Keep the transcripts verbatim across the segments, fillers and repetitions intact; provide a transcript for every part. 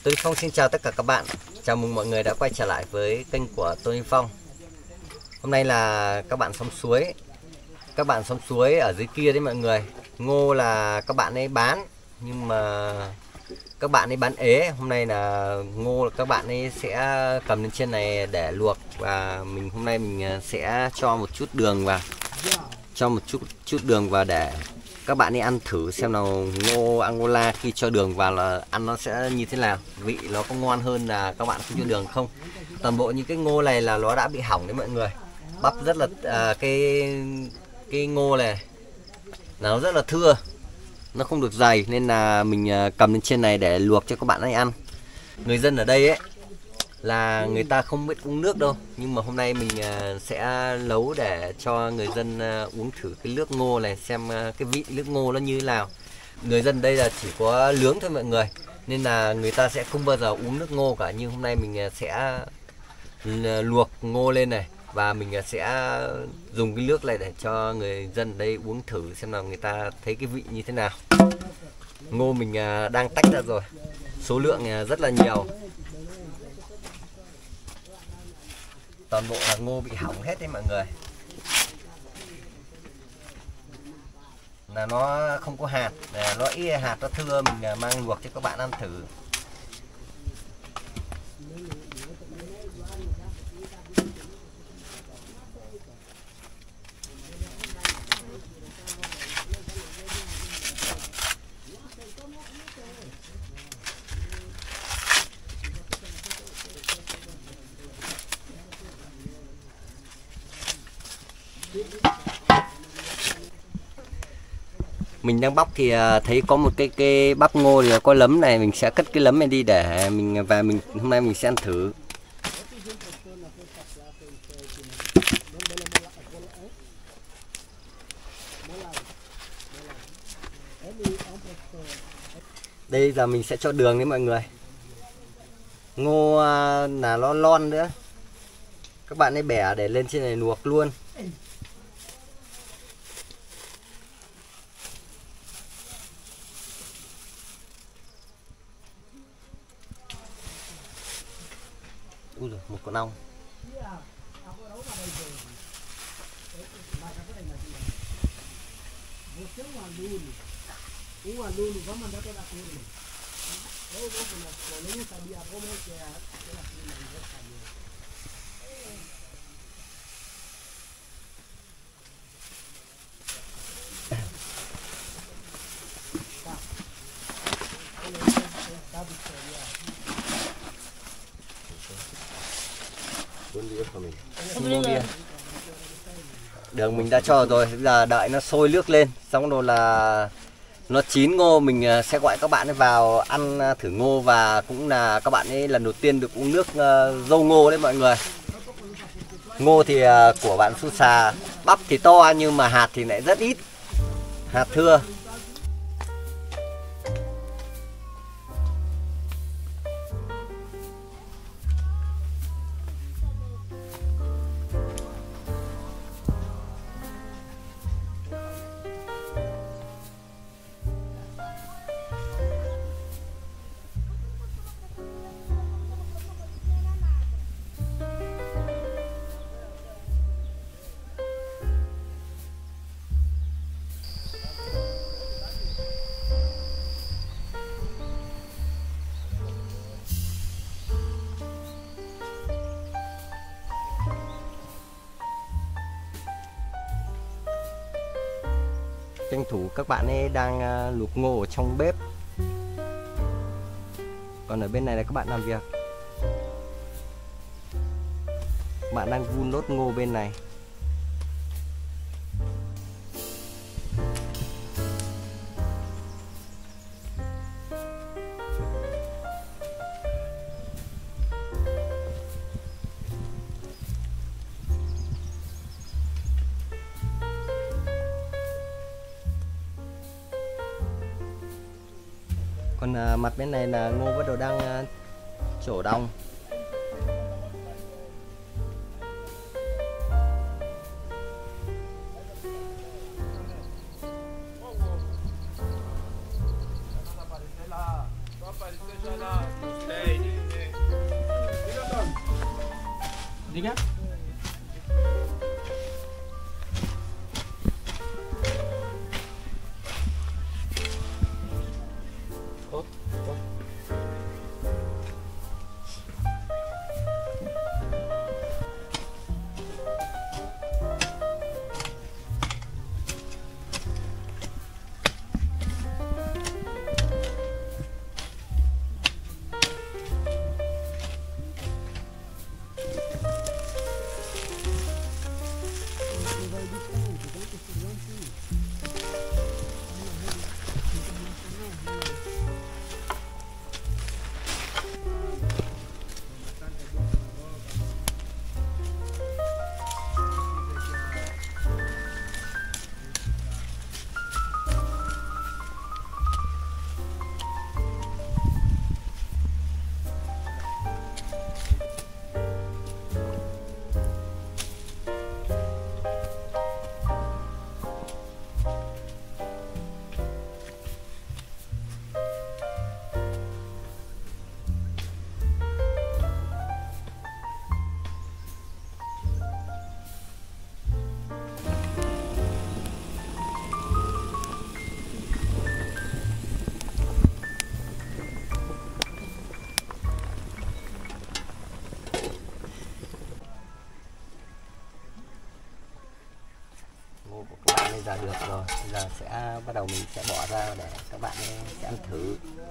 Tôi Phong xin chào tất cả các bạn. Chào mừng mọi người đã quay trở lại với kênh của Tony Phong. Hôm nay là các bạn xóm suối. Các bạn xóm suối ở dưới kia đấy mọi người. Ngô là các bạn ấy bán, nhưng mà các bạn ấy bán ế. Hôm nay là ngô là các bạn ấy sẽ cầm lên trên này để luộc. Và mình hôm nay mình sẽ cho một chút đường vào. Cho một chút chút đường vào để các bạn ấy ăn thử xem nào ngô Angola khi cho đường vào là ăn nó sẽ như thế nào, vị nó có ngon hơn là các bạn không cho đường không. Toàn bộ những cái ngô này là nó đã bị hỏng đấy mọi người. Bắp rất là à, cái cái ngô này là nó rất là thưa, nó không được dày nên là mình cầm lên trên này để luộc cho các bạn ấy ăn. Người dân ở đây ấy là người ta không biết uống nước đâu, nhưng mà hôm nay mình sẽ nấu để cho người dân uống thử cái nước ngô này, xem cái vị nước ngô nó như thế nào. Người dân đây là chỉ có nướng thôi mọi người, nên là người ta sẽ không bao giờ uống nước ngô cả. Nhưng hôm nay mình sẽ luộc ngô lên này và mình sẽ dùng cái nước này để cho người dân ở đây uống thử xem nào người ta thấy cái vị như thế nào. Ngô mình đang tách ra rồi, số lượng rất là nhiều. Toàn bộ là ngô bị hỏng hết đấy mọi người, là nó không có hạt, nó ít hạt, nó thưa. Mình mang luộc cho các bạn ăn thử. Mình đang bóc thì thấy có một cái cái bắp ngô thì có lấm này, mình sẽ cất cái lấm này đi để mình và mình hôm nay mình sẽ ăn thử. Đây giờ mình sẽ cho đường đấy mọi người. Ngô là nó lon nữa, các bạn ấy bẻ để lên trên này luộc luôn. Ui giời, một con ong. Đường mình đã cho rồi, bây giờ đợi nó sôi nước lên, xong rồi là nó chín ngô mình sẽ gọi các bạn ấy vào ăn thử ngô, và cũng là các bạn ấy lần đầu tiên được uống nước dâu ngô đấy mọi người. Ngô thì của bạn Su Xà, bắp thì to nhưng mà hạt thì lại rất ít, hạt thưa. Tranh thủ các bạn ấy đang luộc ngô ở trong bếp, còn ở bên này là các bạn làm việc. Các bạn đang vun đốt ngô bên này. Còn à, mặt bên này là ngô bắt đầu đang à, trổ đồng. Tiga. Ra được rồi, bây giờ sẽ bắt đầu mình sẽ bỏ ra để các bạn sẽ ăn thử.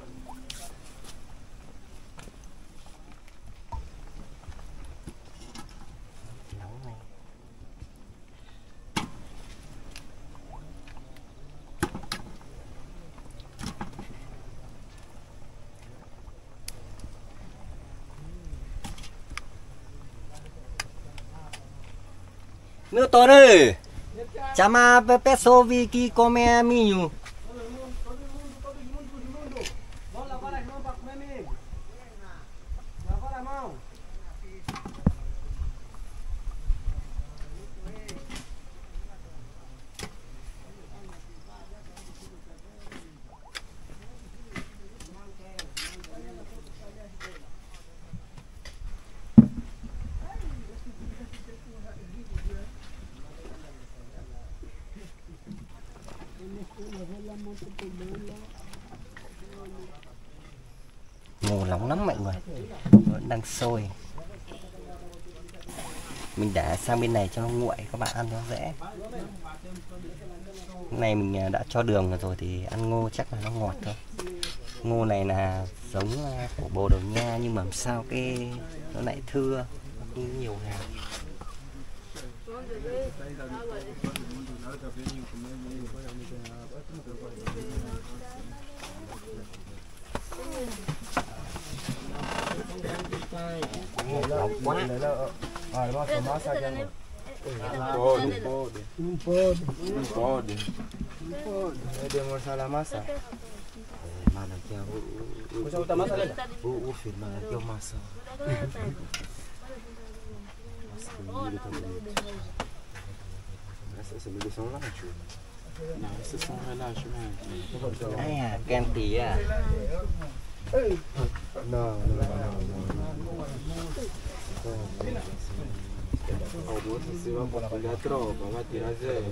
Nóng này. Nước to đây. Chama peso viki come minho. Ngô nóng lắm mọi người, vẫn đang sôi. Mình để sang bên này cho nó nguội, các bạn ăn cho dễ. Cái này mình đã cho đường rồi thì ăn ngô chắc là nó ngọt thôi. Ngô này là giống của Bồ Đào Nha nhưng mà làm sao cái nó lại thưa, không nhiều hạt. Nóng quá. Olha, mostra, mostra aqui. Não pode, não pode. Não pode. Não pode. Não pode. Vai demonstrar a massa. Mana aqui é o... Você botar massa ali? O, o filho, mana aqui é o massa. Nossa, que bonito também. Essa milho são lanche. Não, esses são relaxo mesmo. Ai à, kem tí à. Não, não, não, Você vai pegar a tropa, vai tirar zero.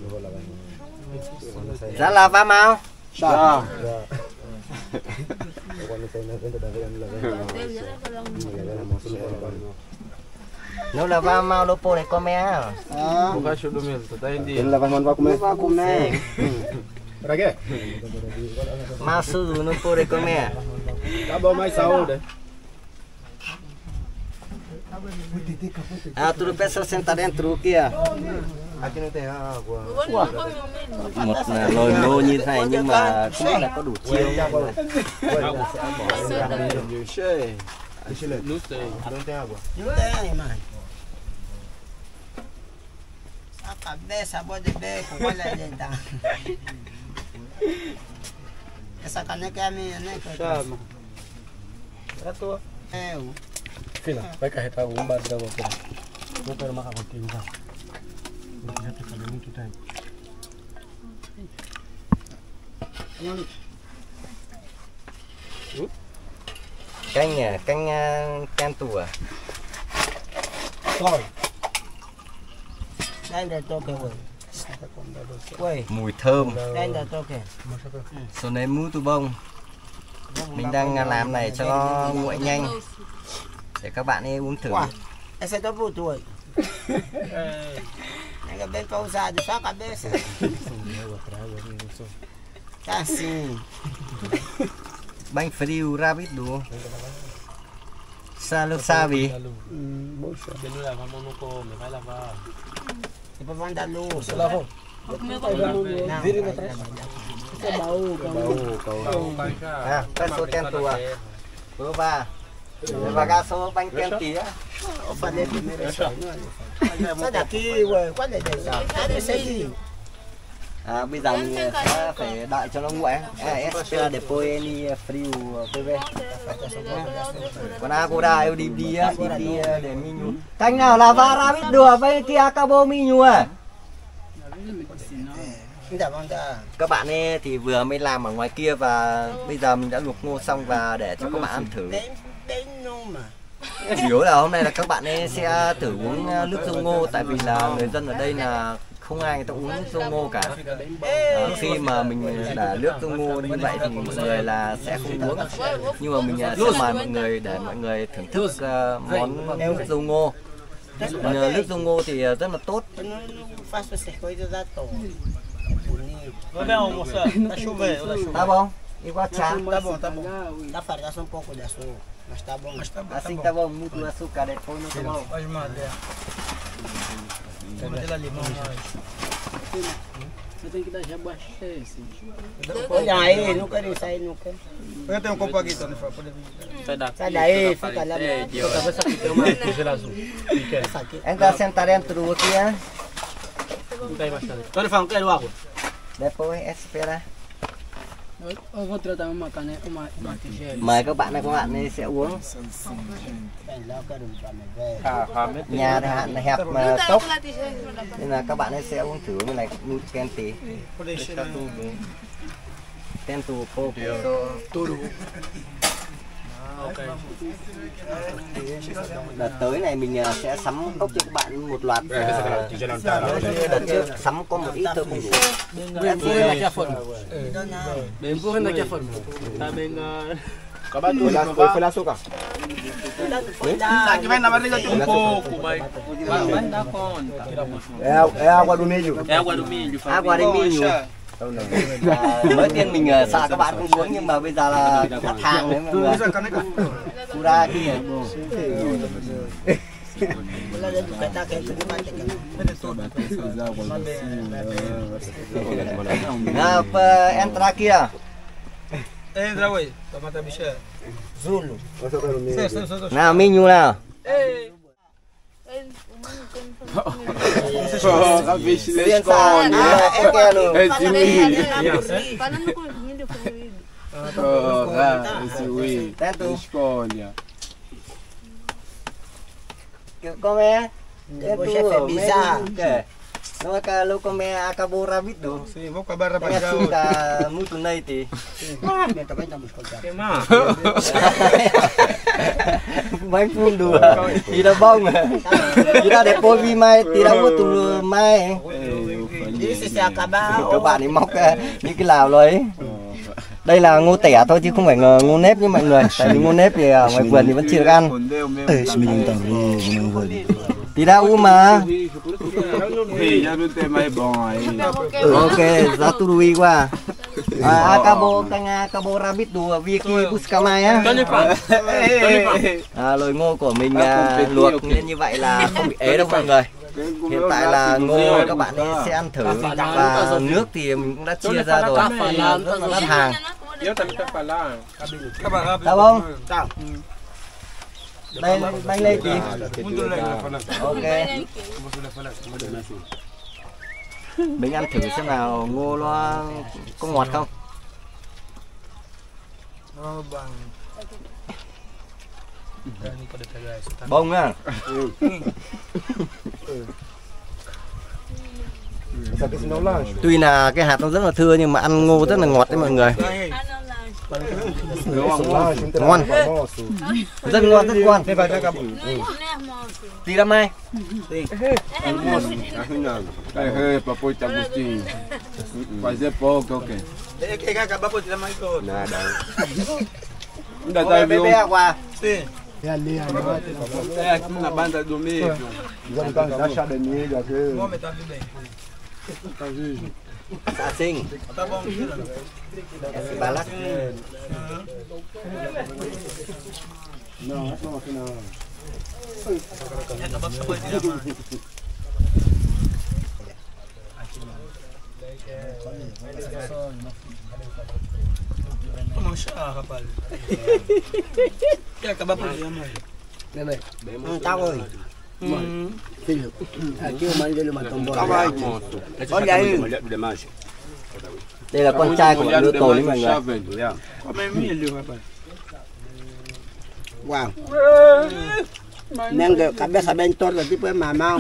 Đã là va mau. Já. Quando sai na frente tá vendo lá vendo. Nếu là va mau lopo này come á. O cachorro do mesmo, tá indo. Ele leva mano vai comer. Vai comer. Para quê? Mau su lopo này come. Tá bom, mais saúde. Ah, tudo peça sentar dentro kia. Aqui não tem água. Một là lồi ngô như thế này nhưng mà không biết là có đủ chiều. Não sei. Não tem água. Não tem, mano. A cabeça pode ver com olha aí, tá? Essa caneca é a minha, né? Chama. É tua. É, eu. Fila, vai carregar um bar da boca. Vou para uma água aqui, então. Já fica muito tempo. Canh à, canh canh tù à? Rồi. Đây là tôi kìa. Ui, Mùi thơm. đây là tôi kìa. Số này mũ tu bông. Mình đang làm này cho nó nguội nhanh để các bạn ấy uống thử. Wow. Esse é do futuro. Nega bem pausado, só a cabeça. Tá assim. Bánh friu rabbit đủ. Sao sao vì? Depois vão dar luz. Lavou. Não, Vire vai atrás. dar. Baú, baú. À, cái số ten tua. Số ba. Và ga số bánh kem tía. Eu falei primeiro isso aí, não é? Sai daqui, ué. Qual é desse? Cadê esse aqui? À, bây giờ mình sẽ phải đợi cho nó nguội. À, espera depois ele frio pê vê. Còn agora eu devia devia để minho. Cánh nào là va rabbit đùa với kia acabou minho à? Ainda vão dar. Các bạn ấy thì vừa mới làm ở ngoài kia và bây giờ mình đã luộc ngô xong và để cho các bạn ăn thử. Bem, bem numa. Chủ yếu là hôm nay là các bạn ấy sẽ thử uống nước dâu ngô, tại vì là người dân ở đây là không ai người ta uống dâu ngô cả. À, khi mà mình để nước dâu ngô như vậy thì mọi người là sẽ không uống, nhưng mà mình sẽ mời mọi người để mọi người thưởng thức uh, món nước dâu ngô. Uh, nước dâu ngô thì rất là tốt. Eu não, não faço essas coisas à toa. É bonito. Vamos almoçar. Tá chovendo, tá chovendo. Tá bom? Igual chá. Tá bom, tá bom. Dá para dar só um pouco de açúcar. Mas tá bom. Mas tá bom. Assim tá bom, muito açúcar depois não tá bom. Faz madeira. Tem lá limão mais. Você tem que dar já abastece. Olha aí, não quero sair, não quero. Eu tenho um copo aqui, Tony, para poder vir. Sai daí, fica lá. Essa aqui tem uma tigela azul. Essa aqui. Entra sentar dentro aqui, hein? Não tem bastante. Tony, não quero água. Depois espera. Eu vou tratar uma caneca, uma, uma tigela. Mời các bạn này, các bạn ấy sẽ uống. Vem lá, eu quero para me ver. Nhà thì hạn hẹp mà tốc nên là các bạn ấy sẽ uống thử cái này nút ken tí ken tù cô đợt tới này mình sẽ sắm cốc cho các bạn một loạt. Đợt trước sắm có một ít thôi không đủ. Bên phu là kia phần. Bên phu là kia phần. Ta bên Có bát tôi foi foi lá açúcar. Aqui vai na barriga tem um pouco, vai. vai dar conta. É, é água do milho. É água do milho. Água de milho. À, mới tiên mình uh, sợ các bạn không uống nhưng mà bây giờ là đặt hàng đấy mọi người. Cura kia. Nào, entra kia. Entra, ué, para matar a bicha. Zulu. Nào, Minho nào. A bicha da Pensa, escola. ah, é aquele. Esse Wii. Falando com milho colorido. Oh, esse Wii. Tento. Escolha. Como é? Depois chefe bizarro. Não é que lo come acabou rápido. Sim, vou acabar Tem rapaz. açúcar muito leite. Também estamos escutando. Bánh fundo. Tira bông. Tira depois vi mai, tira muito mai. Isso se acabar. Các bạn ấy móc những cái lào lấy. Đây là ngô tẻ thôi chứ không phải ngô nếp như mọi người. Tại vì ngô nếp thì ở ngoài vườn thì vẫn chưa được ăn. Tira uma. Ih, já não tem mais bom aí. Ok, já tudo igual. À, acabou, canh acabou rabbit đùa Vicky Buscamai á. À, lồi ngô của mình à, luộc nên như vậy là không bị ế đâu mọi người. Hiện tại là ngô các bạn ấy sẽ ăn thử và nước thì mình cũng đã chia ra rồi. Rất hàng. Eu também estou falando. Tá bom? Đây bánh lê tí. Ok. Mình ăn thử xem nào ngô nó có ngọt không. Bông á. Tuy là cái hạt nó rất là thưa nhưng mà ăn ngô rất là ngọt đấy mọi người. Ngon. Rất ngon, rất ngon. Tí lắm ai? Cái hơi bà bôi chả bút chì. Phải dễ bó cơ kì. Cái cái cái bắp bột làm mấy cô? Nà đâu. Đã tay vô. Qua. Đây cũng là ban tại đồ mì. Dân con đã xa đến như là cái... Ngon mày tao đi đây. Xạ sinh. Tao bông chứ là. Ba lắc. No, no, no. Cái bắp bột đi làm. Como chá, rapaz? Quer acabar por dia, mãe? Nenê. Tá ơi. Filho, aqui o marido dele matou um boi. Olha aí. Đây là con trai của bạn Lứa Tồn đấy mọi người. Come milho, rapaz. Wow. Neng cabeça bem torta, tipo é mamão.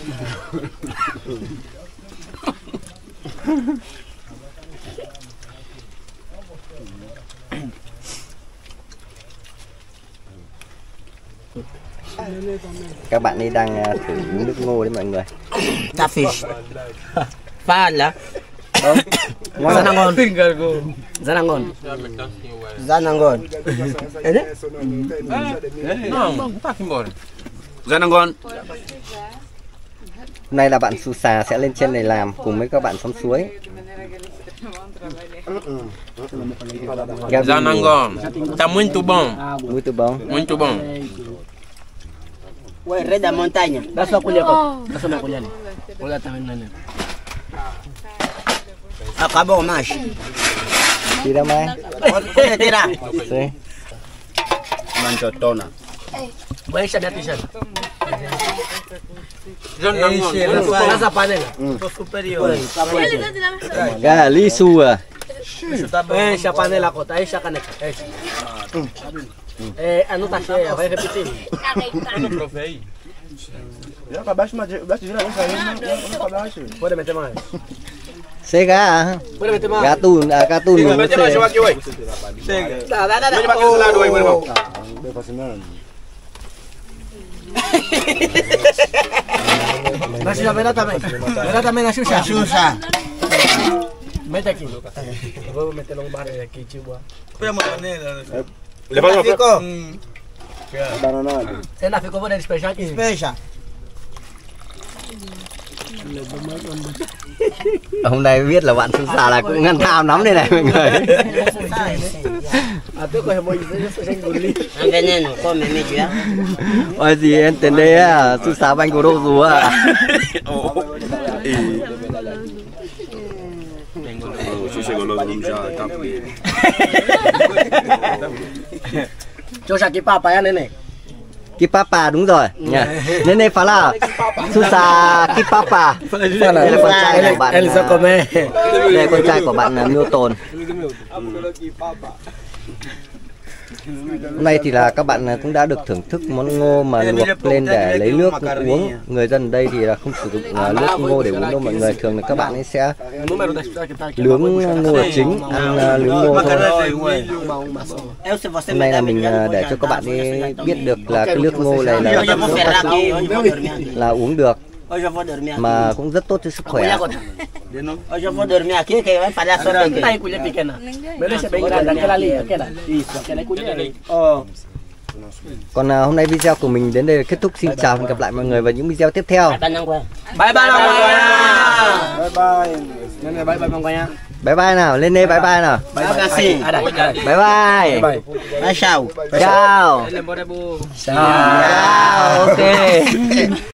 Các bạn ấy đang uh, thử uống nước ngô đấy mọi người. Catfish. Falha. Ngon. Zanangon. Zanangon. Zanangon. Não, não tá aqui embora. Zanangon. Hôm nay là bạn Su Xà sẽ lên trên này làm cùng với các bạn xóm suối. Zanangon. Tá muito bom. Muito bom. Muito bom. Ué, rei da montanha. Dá sua colher, pô. Dá sua minha colher ali. Olha também, neném. Acabou mais. Tira mais. Pode tirar. Sim. Mancotona. Vai encher minha tigela. Zanangon. Essa panela. Tô superior. Gà li su à. Enche a panela, cota. Enche a caneca. Enche. É, não tá cheia, vai repetir. Já acabaste, mas o Beto geralmente aí não acabaste. Pode meter mais. Xe gà hả? Pode meter mais. Gà tùn, à gà tùn. Mete mais aqui, ué. Chega. Dá, dá, dá. Mete mais aqui do lado, ué, meu irmão. Bem fascinante. Na Xuxa, vem lá também. Vem lá também na Xuxa. Xuxa. Mete aqui. Vou meter um bar aqui, tipo. Põe a maneira. Levanta uma Ficou? Bananado. Você ainda ficou, vou despejar aqui. Despeja. Hôm nay biết là bạn Su Xà là cũng ngăn tham lắm đây này mọi người. Até corre muito, você já engoliu. Veneno, come medio, ah? Ôi gì em tên đây á, Su Xà banh của đô rú à. Chegou logo, vamos já tá com ele. Xuxa aqui, papai, né, neném? Kipapa đúng rồi nhỉ. Nên đây phải là Su Xà Kipapa. Đây là con trai của bạn. Ele só come. Đây là con trai của bạn là Miêu Tồn. Hôm nay thì là các bạn cũng đã được thưởng thức món ngô mà luộc lên để lấy nước uống. Người dân ở đây thì là không sử dụng nước ngô để uống đâu mọi người. Thường là các bạn ấy sẽ nướng ngô là chính, ăn nướng ngô thôi. Hôm nay là mình để cho các bạn ấy biết được là cái nước ngô này là là uống được mà cũng rất tốt cho sức khỏe. Hoje eu vou dormir aqui, que vai falhar só Tá daqui. aí, colher pequena. Beleza, bem grande, aquela ali, aquela. Isso, aquela é colher ali. Ó, Còn à, hôm nay video của mình đến đây là kết thúc. Xin chào và hẹn gặp lại mọi người vào những video tiếp theo. Bye bye, Manggonya. Bye bye. Nenek, bye bye, Manggonya. Bye bye nào, lên đây bye bye nào. vai assim. Bye bye. Vai, tchau. Ciao. Lembra, Bu. Ciao. Ok.